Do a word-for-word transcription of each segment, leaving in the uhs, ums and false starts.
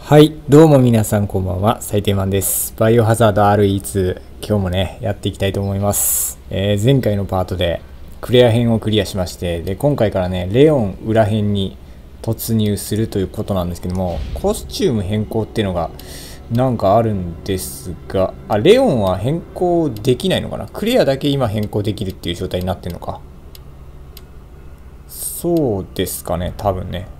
はい、どうも皆さんこんばんは、サイテマンです。バイオハザード アールイーツー、今日もね、やっていきたいと思います。えー、前回のパートでクレア編をクリアしまして、で、今回からね、レオン裏編に突入するということなんですけども、コスチューム変更っていうのがなんかあるんですが、あ、レオンは変更できないのかな？クレアだけ今変更できるっていう状態になってるのか。そうですかね、多分ね。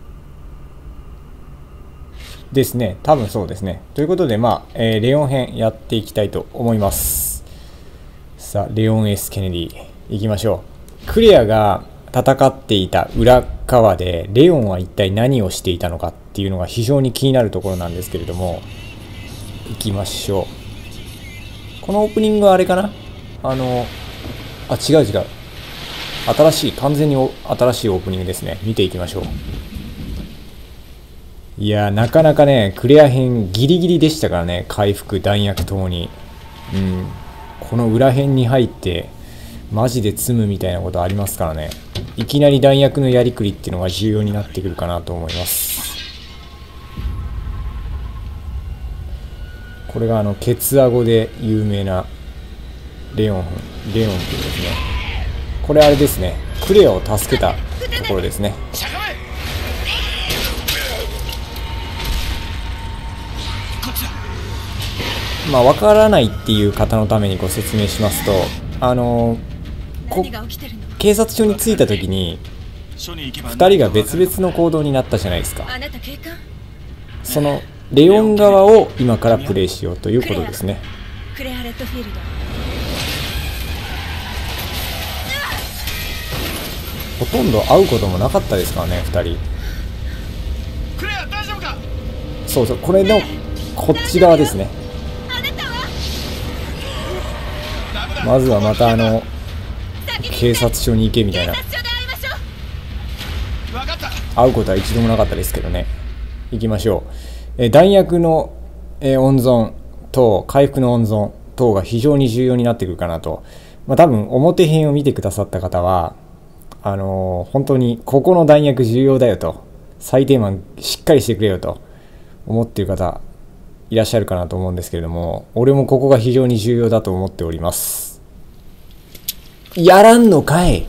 ですね。多分そうですね。ということで、まあ、えー、レオン編やっていきたいと思います。さあ、レオン S ケネディ行きましょう。クレアが戦っていた裏側で、レオンは一体何をしていたのかっていうのが非常に気になるところなんですけれども、行きましょう。このオープニングはあれかな？あの、あ、違う違う。新しい、完全に新しいオープニングですね。見ていきましょう。いやー、なかなかね、クレア編ギリギリでしたからね、回復、弾薬ともに。うん。この裏編に入って、マジで積むみたいなことありますからね。いきなり弾薬のやりくりっていうのが重要になってくるかなと思います。これがあの、ケツアゴで有名なレオン、レオンっていうですね。これあれですね。クレアを助けたところですね。まあ、わからないっていう方のためにご説明しますと、あのー、警察署に着いた時にふたりが別々の行動になったじゃないですか。そのレオン側を今からプレイしようということですね。ほとんど会うこともなかったですからね、ふたり。そうそう、これのこっち側ですね。まずはまたあの警察署に行けみたいな。会うことは一度もなかったですけどね。行きましょう。え弾薬の、え温存と回復の温存等が非常に重要になってくるかなと。まあ多分表編を見てくださった方はあのー、本当にここの弾薬重要だよと、最低限しっかりしてくれよと思っている方いらっしゃるかなと思うんですけれども、俺もここが非常に重要だと思っております。やらんのかい。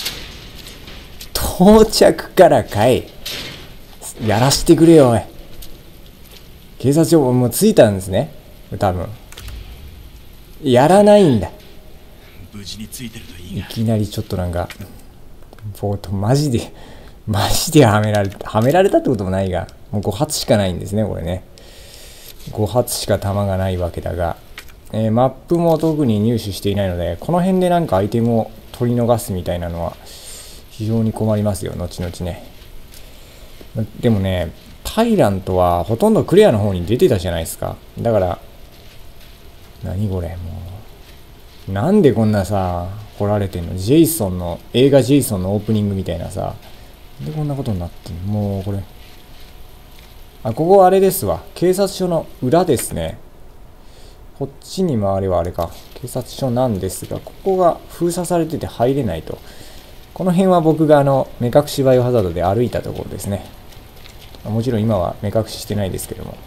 到着からかい。やらしてくれよおい。警察署もう着いたんですね、多分。やらないんだ。無事に着いてるといいが。いきなりちょっとなんかボートマジでマジではめられたはめられたってこともないが、もうご発しかないんですね、これね。ご発しか弾がないわけだが、えー、マップも特に入手していないので、この辺でなんかアイテムを取り逃すみたいなのは非常に困りますよ、後々ね。でもね、タイラントはほとんどクレアの方に出てたじゃないですか。だから何これ、もうなんでこんなさ掘られてんの。ジェイソンの映画ジェイソンのオープニングみたいなさ、でこんなことになってんの。もうこれ、あ、ここあれですわ、警察署の裏ですね。こっちに回ればあれか、警察署なんですが、ここが封鎖されてて入れないと。この辺は僕があの目隠しバイオハザードで歩いたところですね。もちろん今は目隠ししてないですけども、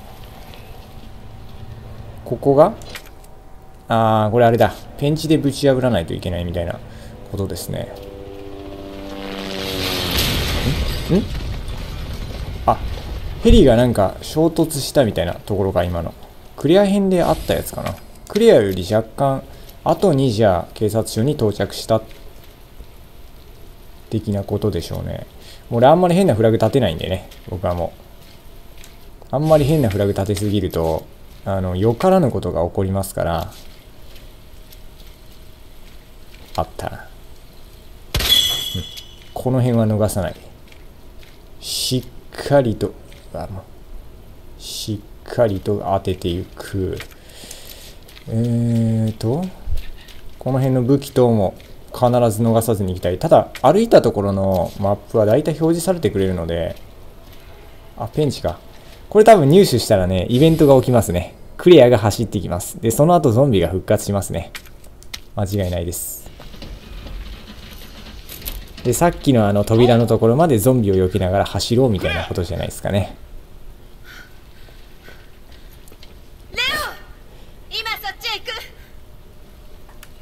ここが、あー、これあれだ、ペンチでぶち破らないといけないみたいなことですね。んんあ、ヘリがなんか衝突したみたいなところが今のクレア編であったやつかな。クレアより若干後にじゃあ警察署に到着した的なことでしょうね。もう俺あんまり変なフラグ立てないんでね、僕はもうあんまり変なフラグ立てすぎるとあのよからぬことが起こりますから。あった、うん、この辺は逃さない。しっかりとあもうしっかりと当てていく。えーとこの辺の武器等も必ず逃さずに行きたい。ただ歩いたところのマップはだいたい表示されてくれるので、あ、ペンチか。これ多分入手したらね、イベントが起きますね。クレアが走っていきます。でその後ゾンビが復活しますね。間違いないです。でさっきのあの扉のところまでゾンビを避けながら走ろうみたいなことじゃないですかね。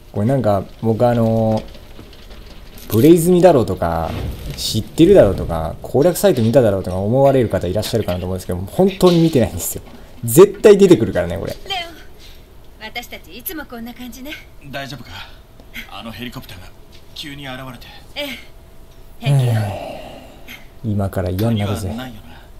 これなんか僕あのブレイズミだろうとか知ってるだろうとか攻略サイト見ただろうとか思われる方いらっしゃるかなと思うんですけど、本当に見てないんですよ。絶対出てくるからねこれ。 レオン、私たちいつもこんな感じね。 大丈夫か？あのヘリコプターが急に現れて。 ええ、平気よ。 今から嫌になるぜ。 ないよな。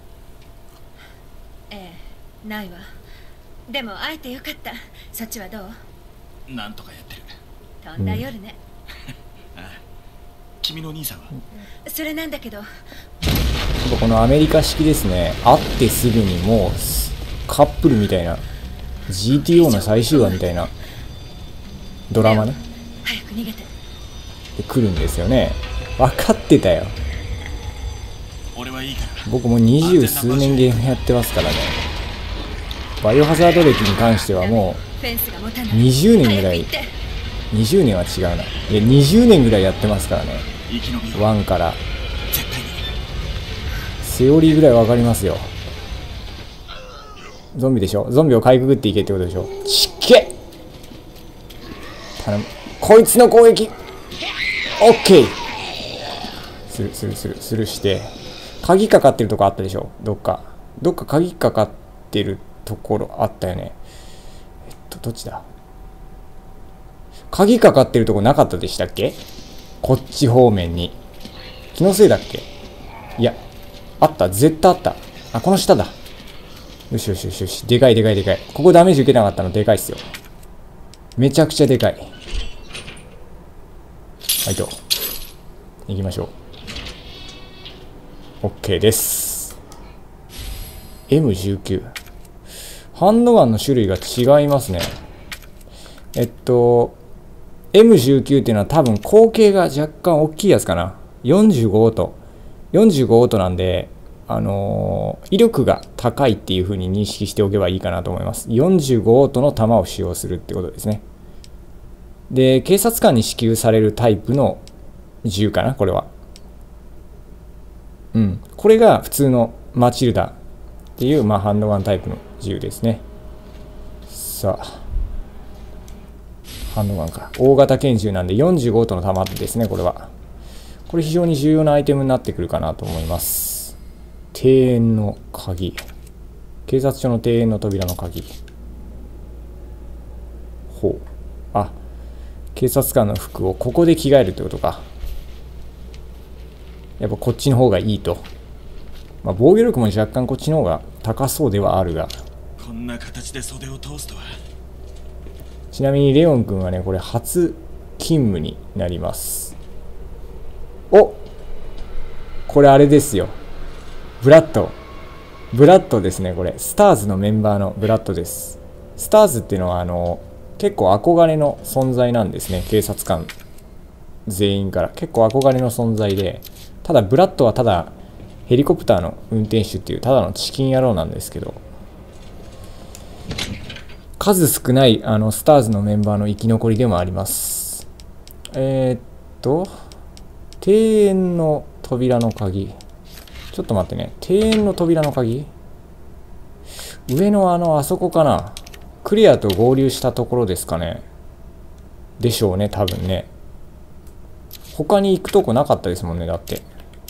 ええ、ないわ。でも会えてよかった。そっちはどう？ なんとかやってる。 とんだ夜ね。 ああ、君の兄さんは？ それなんだけど、 このアメリカ式ですね。会ってすぐにもうカップルみたいな ジーティーオー の最終話みたいなドラマね。 早く逃げて。 で来るんですよね。分かってたよ。 俺はいいから。 僕も二十数年ゲームやってますからね。バイオハザード歴に関してはもフェンスが持たなうい。 にじゅうねんぐらい、 早く行って。 にじゅうねんは違うな。いやにじゅうねんぐらいやってますからね。 生き延びよう。 ワンから絶対に。 セオリーぐらい分かりますよ。ゾンビでしょ。ゾンビをかいくぐっていけってことでしょ。ちっけ頼む。こいつの攻撃 OK するするするするして、鍵かかってるとこあったでしょ。どっかどっか鍵かかってるところあったよね。えっとどっちだ。鍵かかってるとこなかったでしたっけ？こっち方面に。気のせいだっけ？いやあった、絶対あった。あ、この下だ。よしよしよしよし。でかいでかいでかい。ここダメージ受けなかったのでかいっすよ。めちゃくちゃでかい。はいと。行きましょう。OK です。エムじゅうきゅう。ハンドガンの種類が違いますね。えっと、エムじゅうきゅう っていうのは多分口径が若干大きいやつかな。よんじゅうごオート。よんじゅうごオートなんで、あのー、威力が高いっていう風に認識しておけばいいかなと思います。よんじゅうごオートの弾を使用するってことですね。で、警察官に支給されるタイプの銃かな、これは。うん。これが普通のマチルダっていう、まあ、ハンドガンタイプの銃ですね。さあ。ハンドガンか。大型拳銃なんでよんじゅうごオートの弾ですね、これは。これ非常に重要なアイテムになってくるかなと思います。庭園の鍵。警察署の庭園の扉の鍵。ほう。あ、警察官の服をここで着替えるってことか。やっぱこっちの方がいいと。まあ、防御力も若干こっちの方が高そうではあるが。 こんな形で袖を通すとは。 ちなみにレオン君はね、これ初勤務になります。お、これあれですよ。ブラッド。ブラッドですね、これ。スターズのメンバーのブラッドです。スターズっていうのは、あの、結構憧れの存在なんですね。警察官全員から。結構憧れの存在で。ただ、ブラッドはただ、ヘリコプターの運転手っていう、ただのチキン野郎なんですけど、数少ない、あの、スターズのメンバーの生き残りでもあります。えー、っと、庭園の扉の鍵。ちょっと待ってね。庭園の扉の鍵？上のあの、あそこかな。クリアと合流したところですかね。でしょうね、多分ね。他に行くとこなかったですもんね、だって。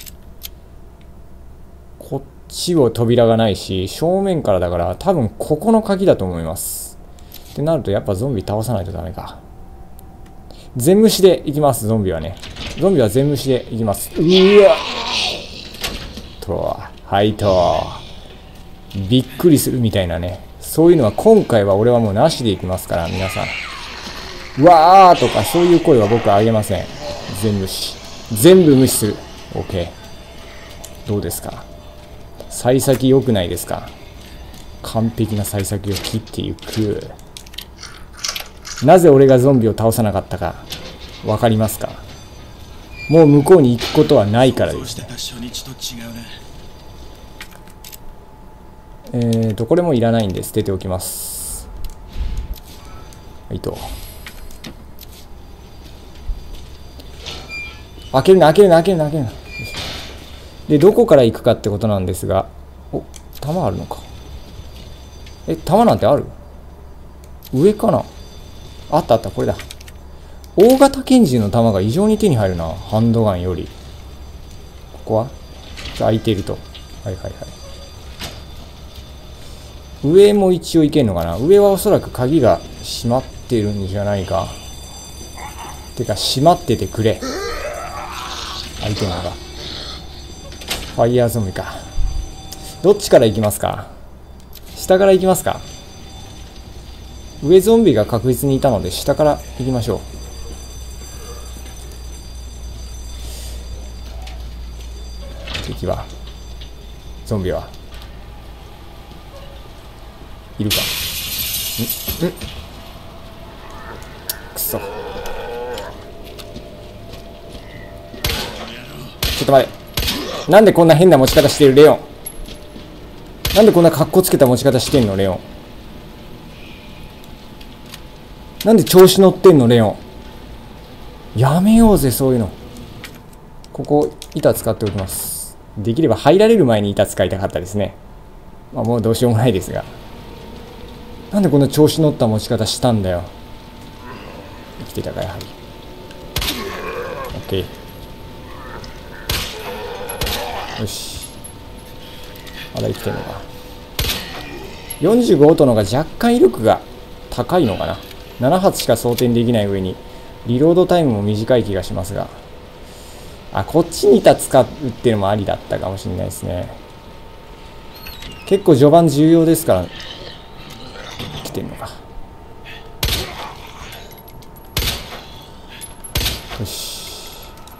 こっちは扉がないし、正面からだから、多分ここの鍵だと思います。ってなると、やっぱゾンビ倒さないとダメか。全無視で行きます、ゾンビはね。ゾンビは全無視で行きます。うわと、はいと。びっくりするみたいなね。そういうのは今回は俺はもうなしで行きますから、皆さん。うわーとかそういう声は僕はあげません。全無視。全部無視する。OK。どうですか？幸先良くないですか？完璧な幸先を切っていく。なぜ俺がゾンビを倒さなかったかわかりますか？もう向こうに行くことはないからですね。えーと、これもいらないんで捨てておきます。はいと。開けるな、開けるな、開けるな、開けるな。で、どこから行くかってことなんですが、お、弾あるのか。え、弾なんてある？上かな？あったあった、これだ。 大型拳銃の弾が異常に手に入るな。ハンドガンより。ここは開いていると。はいはいはい。上も一応いけんのかな。上はおそらく鍵が閉まってるんじゃないか。てか閉まっててくれ。開いてんのか。ファイヤーゾンビか。どっちから行きますか。下から行きますか。上ゾンビが確実にいたので下から行きましょう。敵はゾンビはいるか。んんくそ。ちょっと待って。なんでこんな変な持ち方してるレオン。なんでこんな格好つけた持ち方してんのレオン。なんで調子乗ってんのレオン。やめようぜそういうの。ここ板使っておきます。できれば入られる前に板使いたかったですね。まあもうどうしようもないですが。なんでこんな調子乗った持ち方したんだよ。生きてたかやはり。OK。よし。まだ生きてるのか。よんじゅうご音のが若干威力が高いのかな。なな発しか装填できない上にリロードタイムも短い気がしますが。あ、こっちに板使うっていうのもありだったかもしれないですね。結構序盤重要ですから。来てんのか。よし。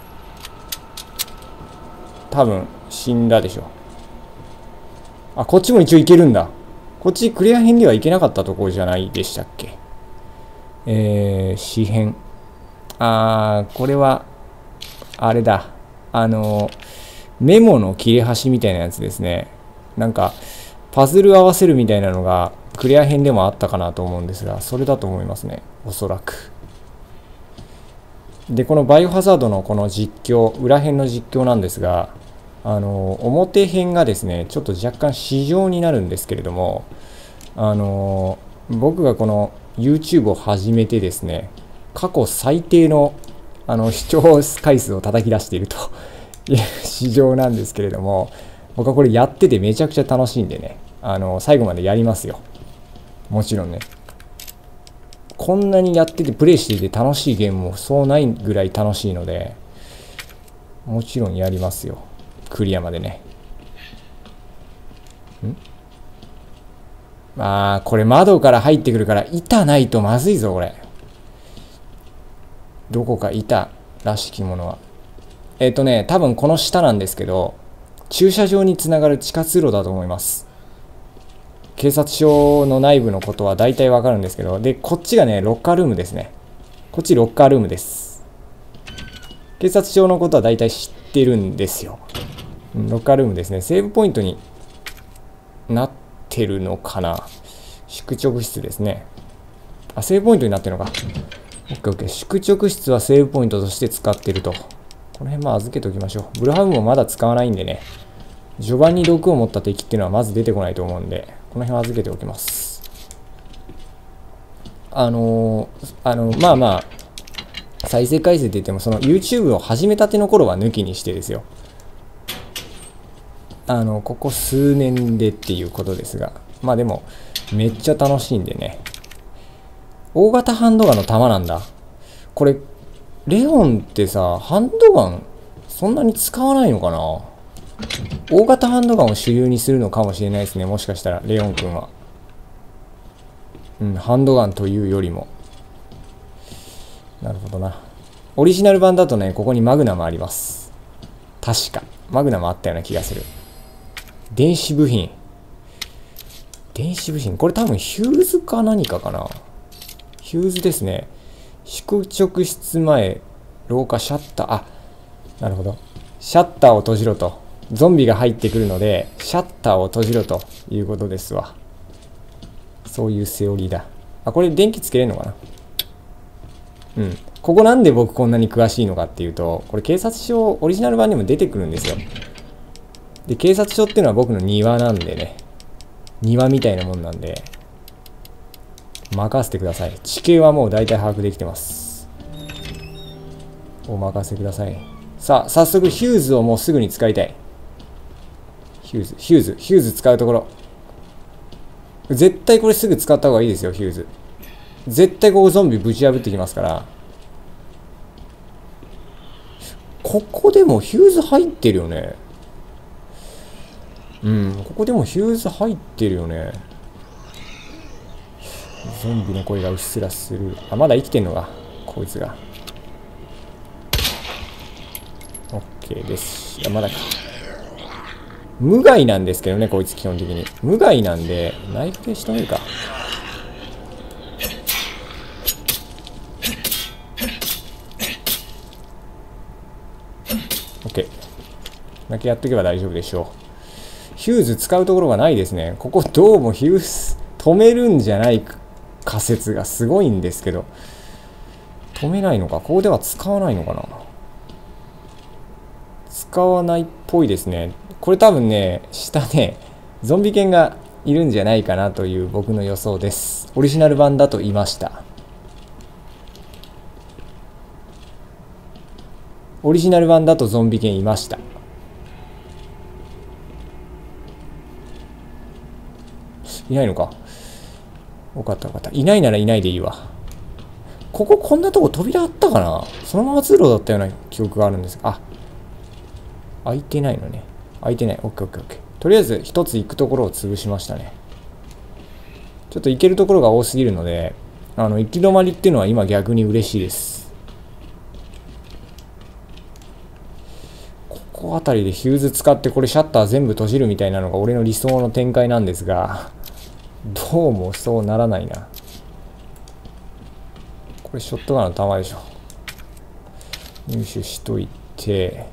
多分死んだでしょ。あ、こっちも一応いけるんだ。こっちクリア編ではいけなかったところじゃないでしたっけ。えー、詩編。あー、これはあれだ。あのメモの切れ端みたいなやつですね。なんかパズル合わせるみたいなのがクリア編でもあったかなと思うんですが、それだと思いますね、おそらく。でこのバイオハザードのこの実況、裏編の実況なんですが、あの表編がですねちょっと若干市場になるんですけれども、あの僕がこの YouTube を始めてですね、過去最低のあの視聴回数を叩き出しているという市場なんですけれども、僕はこれやっててめちゃくちゃ楽しいんでね、あの最後までやりますよ。もちろんね。こんなにやっててプレイしていて楽しいゲームもそうないぐらい楽しいので、もちろんやりますよ。クリアまでね。んまあこれ窓から入ってくるから板ないとまずいぞこれ。どこか板らしきものは。えっとね、多分この下なんですけど、駐車場につながる地下通路だと思います。警察署の内部のことは大体わかるんですけど、で、こっちがね、ロッカールームですね。こっちロッカールームです。警察署のことは大体知ってるんですよ。ロッカールームですね。セーブポイントになってるのかな。宿直室ですね。あ、セーブポイントになってるのか。オッケーオッケー。宿直室はセーブポイントとして使ってると。この辺も預けておきましょう。ブルハムもまだ使わないんでね。序盤に毒を持った敵っていうのはまず出てこないと思うんで、この辺は預けておきます。あのー、あの、まあまあ、再生回数って言っても、その YouTube を始めたての頃は抜きにしてですよ。あの、ここ数年でっていうことですが、まあでも、めっちゃ楽しいんでね。大型ハンドガンの弾なんだ。これ、レオンってさ、ハンドガン、そんなに使わないのかな？大型ハンドガンを主流にするのかもしれないですね。もしかしたら、レオン君は。うん、ハンドガンというよりも。なるほどな。オリジナル版だとね、ここにマグナムあります。確か。マグナムあったような気がする。電子部品。電子部品。これ多分ヒューズか何かかな。ヒューズですね。宿直室前、廊下、シャッター。あ、なるほど。シャッターを閉じろと。ゾンビが入ってくるので、シャッターを閉じろということですわ。そういうセオリーだ。あ、これ電気つけれるのかな？うん。ここなんで僕こんなに詳しいのかっていうと、これ警察署、オリジナル版にも出てくるんですよ。で、警察署っていうのは僕の庭なんでね。庭みたいなもんなんで、任せてください。地形はもう大体把握できてます。 お任せください。さあ、早速ヒューズをもうすぐに使いたい。ヒューズ、ヒューズ、ヒューズ使うところ。絶対これすぐ使った方がいいですよ、ヒューズ。絶対ここゾンビぶち破ってきますから。ここでもヒューズ入ってるよね。うん、ここでもヒューズ入ってるよね。ゾンビの声がうっすらする。あ、まだ生きてんのか、こいつが。OK です。いや、まだか。無害なんですけどね、こいつ基本的に。無害なんで、ナイフで仕留めるか。OK。だけやっとけば大丈夫でしょう。ヒューズ使うところがないですね。ここどうもヒューズ止めるんじゃない仮説がすごいんですけど。止めないのか。ここでは使わないのかな。使わないっぽいですね。これ多分ね、下ね、ゾンビ犬がいるんじゃないかなという僕の予想です。オリジナル版だと言いました。オリジナル版だとゾンビ犬いました。いないのか。よかったよかった。いないならいないでいいわ。こここんなとこ扉あったかな。そのまま通路だったような記憶があるんですが。あ、開いてないのね。開いてない。オッケーオッケーオッケー。とりあえず一つ行くところを潰しましたね。ちょっと行けるところが多すぎるので、あの、行き止まりっていうのは今逆に嬉しいです。ここあたりでヒューズ使ってこれシャッター全部閉じるみたいなのが俺の理想の展開なんですが、どうもそうならないな。これショットガンの弾でしょ。入手しといて、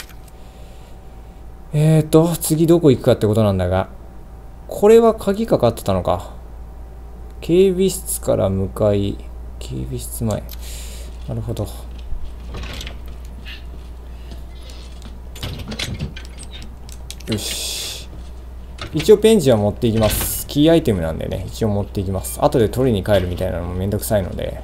えーと、次どこ行くかってことなんだが、これは鍵かかってたのか。警備室から向かい、警備室前。なるほど。よし。一応ペンチは持っていきます。キーアイテムなんでね、一応持っていきます。後で取りに帰るみたいなのもめんどくさいので。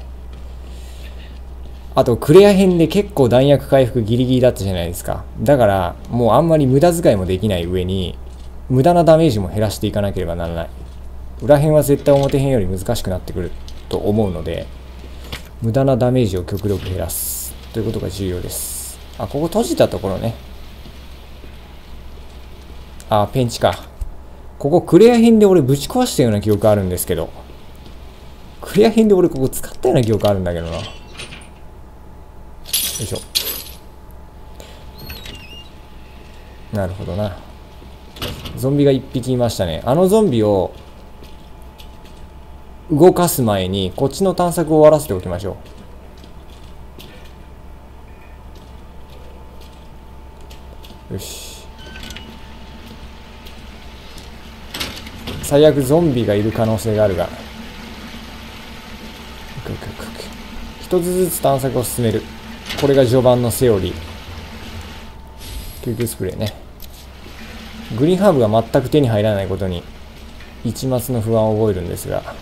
あと、クレア編で結構弾薬回復ギリギリだったじゃないですか。だから、もうあんまり無駄遣いもできない上に、無駄なダメージも減らしていかなければならない。裏編は絶対表編より難しくなってくると思うので、無駄なダメージを極力減らすということが重要です。あ、ここ閉じたところね。あ、ペンチか。ここクレア編で俺ぶち壊したような記憶あるんですけど。クレア編で俺ここ使ったような記憶あるんだけどな。よいしょ。なるほどな。ゾンビが一匹いましたね。あのゾンビを動かす前にこっちの探索を終わらせておきましょう。よし。最悪ゾンビがいる可能性があるが、一つずつ探索を進める。これが序盤のセオリー。救急スプレーね。グリーンハーブが全く手に入らないことに一抹の不安を覚えるんですが、こ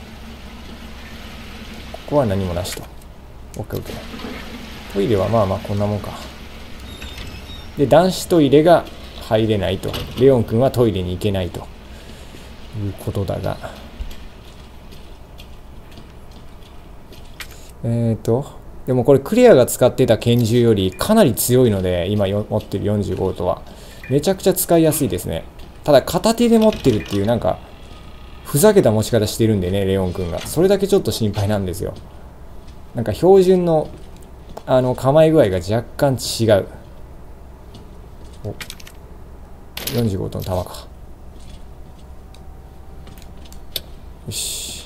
こは何もなしと。 オーケーオーケー。 トイレはまあまあこんなもんか。で、男子トイレが入れないと。レオン君はトイレに行けないということだが、えーとでもこれクレアが使ってた拳銃よりかなり強いので、今持ってるよんじゅうごとはめちゃくちゃ使いやすいですね。ただ片手で持ってるっていうなんかふざけた持ち方してるんでね、レオン君が。それだけちょっと心配なんですよ。なんか標準のあの構え具合が若干違う。お、よんじゅうごとの弾か。よし。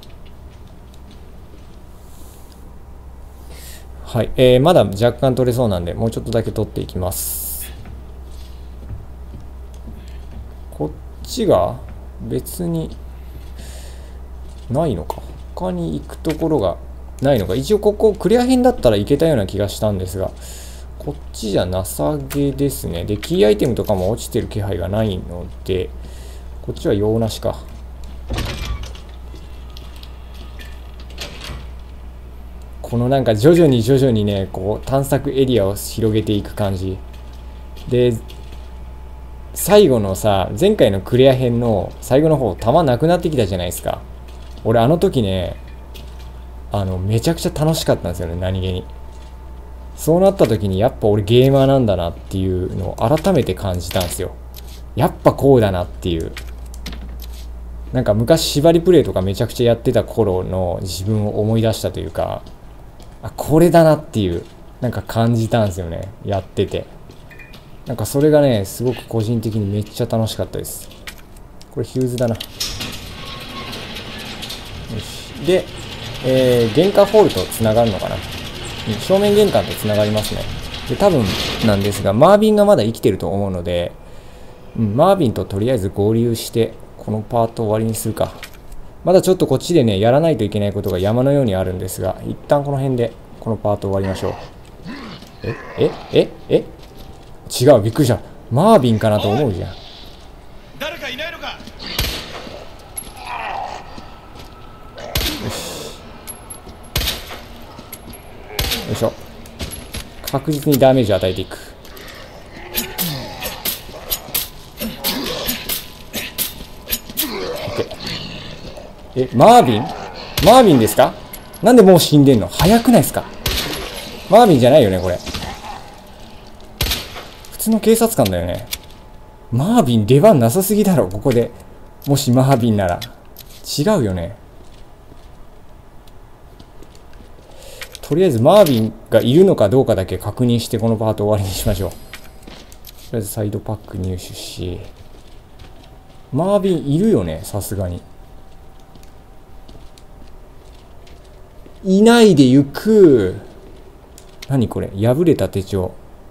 はい、えー、まだ若干取れそうなんで、もうちょっとだけ取っていきます。こっちが別にないのか。他に行くところがないのか。一応ここクリア編だったらいけたような気がしたんですが、こっちじゃなさげですね。で、キーアイテムとかも落ちてる気配がないので、こっちは用なしか。 このなんか徐々に徐々にね、こう探索エリアを広げていく感じで、最後のさ、前回のクレア編の最後の方、弾なくなってきたじゃないですか。俺あの時ね、あのめちゃくちゃ楽しかったんですよね、何気に。そうなった時にやっぱ俺ゲーマーなんだなっていうのを改めて感じたんですよ。やっぱこうだなっていう。なんか昔縛りプレイとかめちゃくちゃやってた頃の自分を思い出したというか、あ、これだなっていうなんか感じたんですよね、やってて。なんかそれがね、すごく個人的にめっちゃ楽しかったです。これヒューズだな。よし。で、えー、玄関ホールとつながるのかな。正面玄関とつながりますね。で、多分なんですが、マービンがまだ生きてると思うので、うん、マービンととりあえず合流して、このパート終わりにするか。まだちょっとこっちでね、やらないといけないことが山のようにあるんですが、一旦この辺でこのパート終わりましょう。ええええ違う、びっくりした。マービンかなと思うじゃん。 誰かいないのか。 よし。よいしょ。確実にダメージを与えていく。え、マービンマービンですか？なんでもう死んでんの？早くないですか？マービンじゃないよね、これ。普通の警察官だよね。マービン出番なさすぎだろ、ここで。もしマービンなら。違うよね。とりあえずマービンがいるのかどうかだけ確認してこのパート終わりにしましょう。とりあえずサイドパック入手し。マービンいるよね、さすがに。いないで行く。何これ？破れた手帳。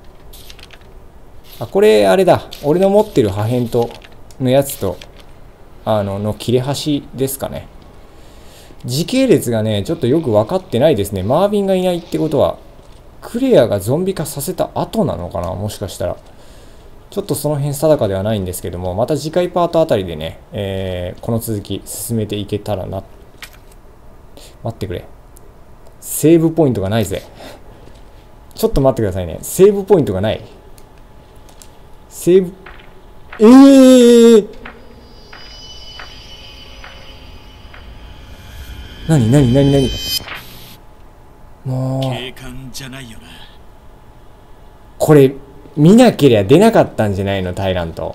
あ、これ、あれだ。俺の持ってる破片と、のやつと、あの、の切れ端ですかね。時系列がね、ちょっとよく分かってないですね。マービンがいないってことは、クレアがゾンビ化させた後なのかな？もしかしたら。ちょっとその辺定かではないんですけども、また次回パートあたりでね、えー、この続き進めていけたらな。待ってくれ。セーブポイントがないぜ。ちょっと待ってくださいね。セーブポイントがない。セーブ、えーなになになになにもう。 警官じゃないよな。 これ、見なけりゃ出なかったんじゃないの、タイラント。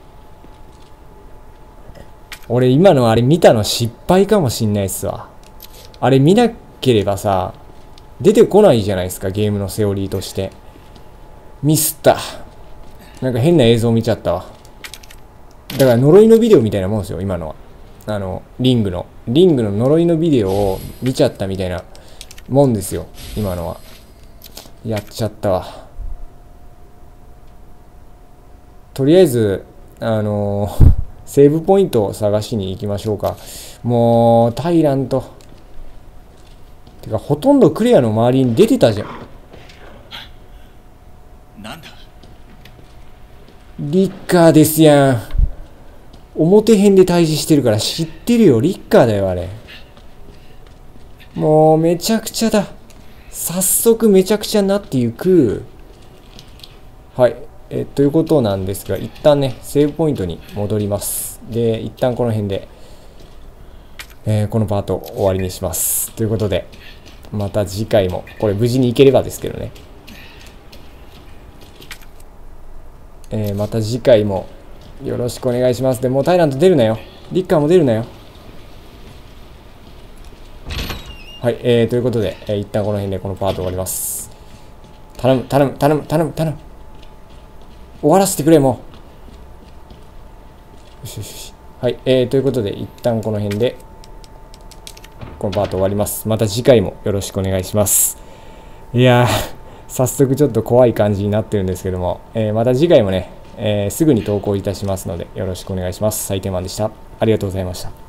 俺今のあれ見たの失敗かもしんないっすわ。あれ見なければさ、出てこないじゃないですか、ゲームのセオリーとして。ミスった。なんか変な映像見ちゃったわ。だから呪いのビデオみたいなもんですよ、今のは。あの、リングの。リングの呪いのビデオを見ちゃったみたいなもんですよ、今のは。やっちゃったわ。とりあえず、あのー、セーブポイントを探しに行きましょうか。もう、タイラント。てか、ほとんどクレアの周りに出てたじゃん。 なんだ？ リッカーですやん。表辺で対峙してるから知ってるよ。リッカーだよ、あれ。もう、めちゃくちゃだ。早速めちゃくちゃになっていく。はい。え、ということなんですが、一旦ね、セーブポイントに戻ります。で、一旦この辺で、えー、このパート終わりにします。ということで、また次回も、これ無事に行ければですけどね。えー、また次回もよろしくお願いします。で、もうタイラント出るなよ。リッカーも出るなよ。はい、えー、ということで、えー、一旦この辺でこのパート終わります。頼む、頼む、頼む、頼む、頼む。終わらせてくれ、もう。よしよしよし。はい、えー、ということで、一旦この辺で、このパート終わります。また次回もよろしくお願いします。いやー、早速ちょっと怖い感じになってるんですけども、えー、また次回もね、えー、すぐに投稿いたしますので、よろしくお願いします。サイテンマンでした。ありがとうございました。